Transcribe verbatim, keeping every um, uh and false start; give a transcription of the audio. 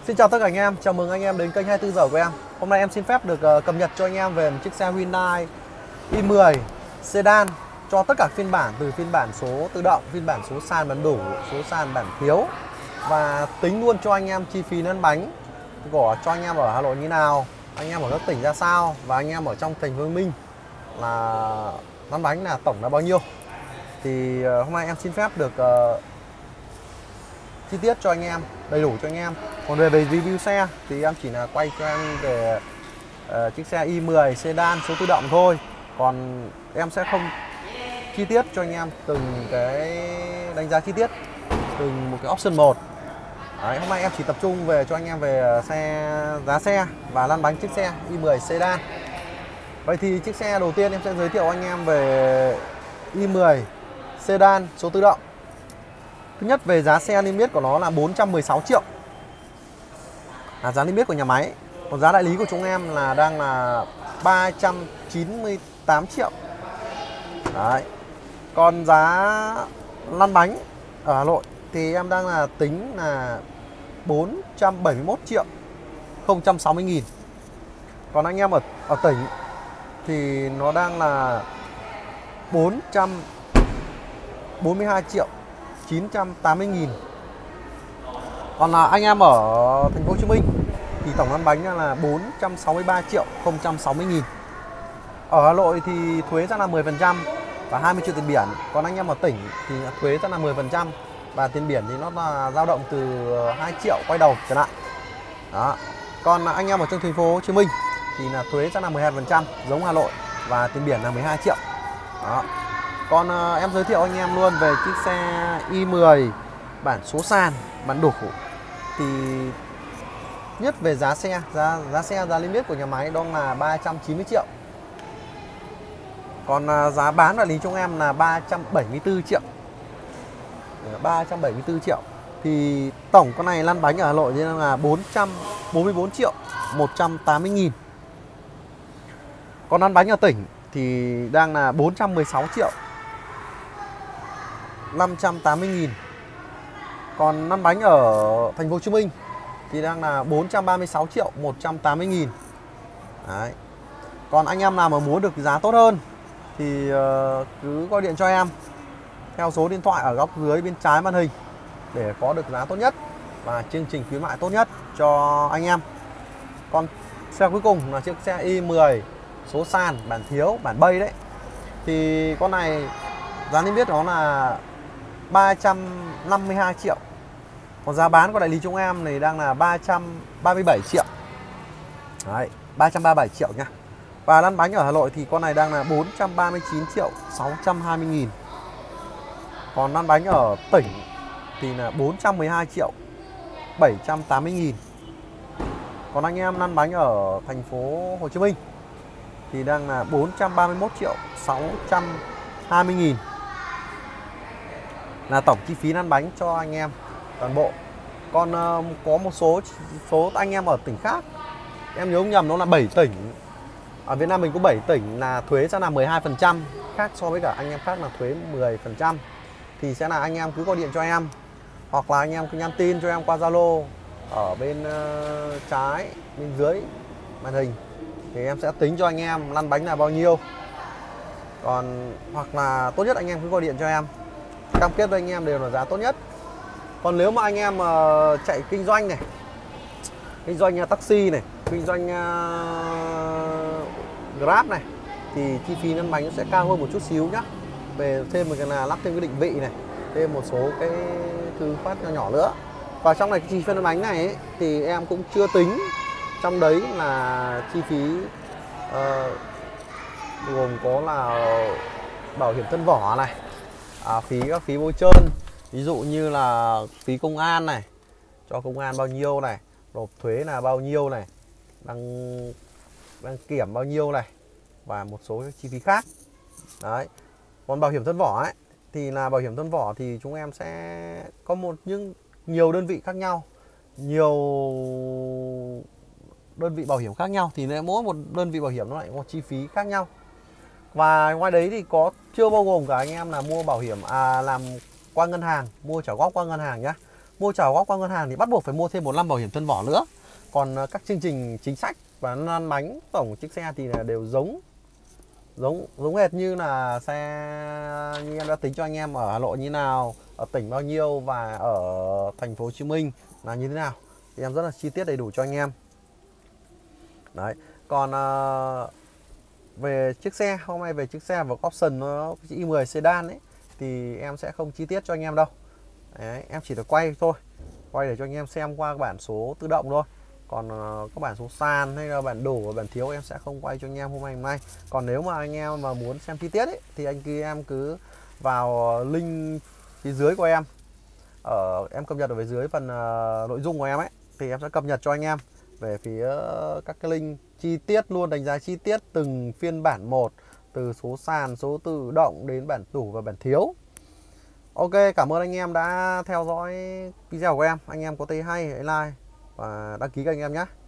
Xin chào tất cả anh em, chào mừng anh em đến kênh hai mươi tư giờ của em. Hôm nay em xin phép được uh, cập nhật cho anh em về một chiếc xe Hyundai i mười sedan cho tất cả phiên bản, từ phiên bản số tự động, phiên bản số sàn bản đủ, số sàn bản thiếu, và tính luôn cho anh em chi phí lăn bánh của cho anh em ở Hà Nội như nào, anh em ở các tỉnh ra sao, và anh em ở trong thành phố Hồ Chí Minh là lăn bánh là tổng là bao nhiêu. Thì uh, hôm nay em xin phép được uh, chi tiết cho anh em, đầy đủ cho anh em. Còn về về review xe thì em chỉ là quay cho em về uh, chiếc xe i mười sedan số tự động thôi. Còn em sẽ không chi tiết cho anh em từng cái đánh giá chi tiết từng một cái option một. Đấy, hôm nay em chỉ tập trung về cho anh em về xe, giá xe và lăn bánh chiếc xe i mười sedan. Vậy thì chiếc xe đầu tiên em sẽ giới thiệu anh em về i mười sedan số tự động. Thứ nhất, về giá xe niêm yết của nó là bốn trăm mười sáu triệu, là giá niêm yết của nhà máy. Còn giá đại lý của chúng em là đang là ba trăm chín mươi tám triệu. Đấy. Còn giá lăn bánh ở Hà Nội thì em đang là tính là bốn trăm bảy mươi mốt triệu không trăm sáu mươi nghìn. Còn anh em ở, ở tỉnh thì nó đang là bốn trăm bốn mươi hai triệu chín trăm tám mươi nghìn. Còn là anh em ở thành phố Hồ Chí Minh thì tổng lăn bánh là bốn trăm sáu mươi ba triệu không trăm sáu mươi nghìn. Ở Hà Nội thì thuế sẽ là mười phần trăm và hai mươi triệu tiền biển. Còn anh em ở tỉnh thì thuế sẽ là mười phần trăm và tiền biển thì nó là dao động từ hai triệu quay đầu trở lại. Đó. Còn anh em ở trong thành phố Hồ Chí Minh thì là thuế sẽ là mười hai phần trăm giống Hà Nội và tiền biển là mười hai triệu. Đó. Còn uh, em giới thiệu anh em luôn về chiếc xe i mười bản số sàn bản đủ. Thì nhất về giá xe, giá giá xe giá niêm yết của nhà máy đó là ba trăm chín mươi triệu. Còn uh, giá bán đại lý chúng em là ba trăm bảy mươi tư triệu. ba trăm bảy mươi tư triệu. Thì tổng con này lăn bánh ở Hà Nội thì là bốn trăm bốn mươi bốn triệu một trăm tám mươi nghìn. Còn lăn bánh ở tỉnh thì đang là bốn trăm mười sáu triệu năm trăm tám mươi nghìn. Còn lăn bánh ở thành phố Hồ Chí Minh thì đang là bốn trăm ba mươi sáu triệu một trăm tám mươi nghìn. Đấy. Còn anh em nào mà muốn được giá tốt hơn thì uh, cứ gọi điện cho em theo số điện thoại ở góc dưới bên trái màn hình để có được giá tốt nhất và chương trình khuyến mại tốt nhất cho anh em. Còn xe cuối cùng là chiếc xe i mười số sàn bản thiếu, bản bay đấy. Thì con này giá niêm yết nó là ba trăm năm mươi hai triệu. Còn giá bán của đại lý chúng em này đang là ba trăm ba mươi bảy triệu. Đấy, ba trăm ba mươi bảy triệu nha. Và lăn bánh ở Hà Nội thì con này đang là bốn trăm ba mươi chín triệu sáu trăm hai mươi nghìn. Còn lăn bánh ở tỉnh thì là bốn trăm mười hai triệu bảy trăm tám mươi nghìn. Còn anh em lăn bánh ở thành phố Hồ Chí Minh thì đang là bốn trăm ba mươi mốt triệu sáu trăm hai mươi nghìn. Là tổng chi phí lăn bánh cho anh em toàn bộ. Còn uh, có một số số anh em ở tỉnh khác, em nhớ không nhầm nó là bảy tỉnh. Ở Việt Nam mình có bảy tỉnh là thuế sẽ là mười hai phần trăm, khác so với cả anh em khác là thuế mười phần trăm. Thì sẽ là anh em cứ gọi điện cho em, hoặc là anh em cứ nhắn tin cho em qua Zalo ở bên uh, trái, bên dưới màn hình, thì em sẽ tính cho anh em lăn bánh là bao nhiêu. Còn hoặc là tốt nhất anh em cứ gọi điện cho em, cam kết với anh em đều là giá tốt nhất. Còn nếu mà anh em uh, chạy kinh doanh này, kinh doanh uh, taxi này, kinh doanh uh, Grab này, thì chi phí lăn bánh sẽ cao hơn một chút xíu nhá. Về thêm một cái là lắp thêm cái định vị này, thêm một số cái thứ phát nhỏ nhỏ nữa. Và trong này cái chi phí lăn bánh này ấy, thì em cũng chưa tính trong đấy là chi phí uh, gồm có là bảo hiểm thân vỏ này, à, phí các phí bôi trơn, ví dụ như là phí công an này, cho công an bao nhiêu này, nộp thuế là bao nhiêu này, đăng đăng kiểm bao nhiêu này, và một số chi phí khác. Đấy. Còn bảo hiểm thân vỏ ấy thì là bảo hiểm thân vỏ thì chúng em sẽ có một những nhiều đơn vị khác nhau, nhiều đơn vị bảo hiểm khác nhau, thì mỗi một đơn vị bảo hiểm nó lại có chi phí khác nhau. Và ngoài đấy thì có chưa bao gồm cả anh em là mua bảo hiểm à, làm qua ngân hàng, mua trả góp qua ngân hàng nhá. Mua mua trả góp qua ngân hàng thì bắt buộc phải mua thêm một năm bảo hiểm thân vỏ nữa. Còn các chương trình chính sách và lăn bánh tổng chiếc xe thì là đều giống giống giống hệt như là xe như em đã tính cho anh em ở Hà Nội như nào, ở tỉnh bao nhiêu và ở thành phố Hồ Chí Minh là như thế nào thì em rất là chi tiết đầy đủ cho anh em. Đấy, còn uh, về chiếc xe hôm nay về chiếc xe và option nó i mười sedan ấy thì em sẽ không chi tiết cho anh em đâu. Đấy, em chỉ được quay thôi, quay để cho anh em xem qua bản số tự động thôi. Còn uh, các bản số sàn hay là bản đủ và bản thiếu em sẽ không quay cho anh em hôm nay hôm nay. Còn nếu mà anh em mà muốn xem chi tiết ấy, thì anh kia em cứ vào link phía dưới của em, ở em cập nhật ở phía dưới phần uh, nội dung của em ấy, thì em sẽ cập nhật cho anh em về phía các cái link chi tiết luôn, đánh giá chi tiết từng phiên bản một, từ số sàn, số tự động đến bản tủ và bản thiếu. Ok, cảm ơn anh em đã theo dõi video của em. Anh em có thấy hay hãy like và đăng ký kênh em nhé.